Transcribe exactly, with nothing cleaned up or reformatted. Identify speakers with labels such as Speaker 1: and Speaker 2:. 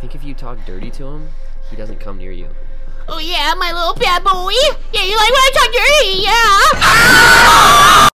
Speaker 1: think if you talk dirty to him, he doesn't come near you.
Speaker 2: Oh yeah, my little bad boy. Yeah, you like when I talk dirty?